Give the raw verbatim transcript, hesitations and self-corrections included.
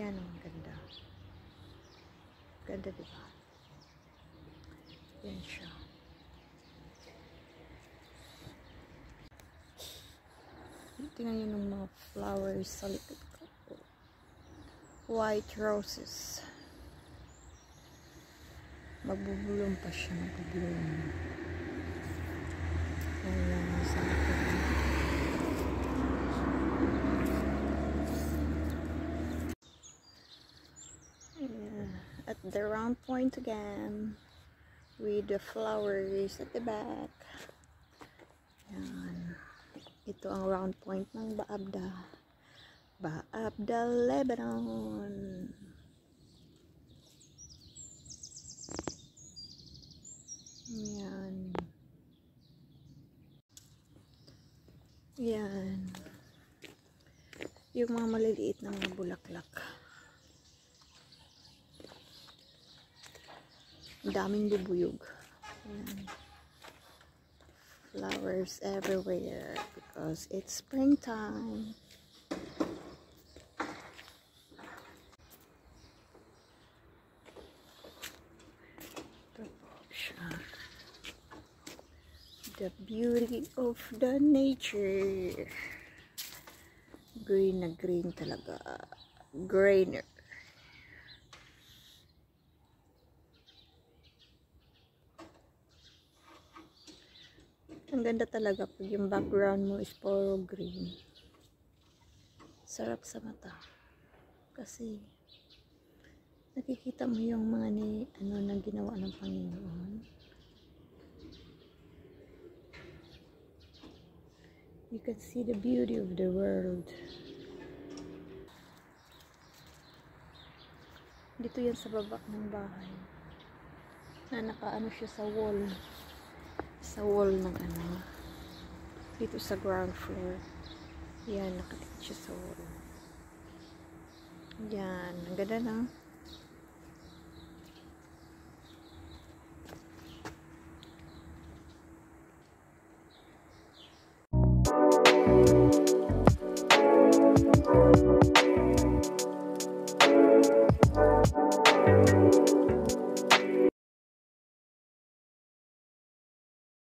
Ayan, ang ganda. Ganda, diba? Yan siya. Tingnan nyo ng mga flowers sa likod ko. White roses. Magbubulong pa siya. Magbubulong. Ayan, sa likod. Ayan. At the round point again. With the flowers at the back. Ayan. Ito ang round point ng Baabda. Baabda, Lebanon. Ayan. Ayan. Yung mga maliliit na mga bulaklak. Daming bubuyog. Ayan. Flowers everywhere because it's springtime. The beauty of the nature. Green na green talaga. Greener. Ang ganda talaga pag yung background mo is puro green. Sarap sa mata. Kasi nakikita mo yung mga ni, ano na ginawa ng Panginoon. You can see the beauty of the world. Dito yan sa baba ng bahay. Na nakaano siya sa wall. Sa wall ng ano. Dito sa ground floor. Yan, nakatikit siya sa wall. Yan, ang ganda na.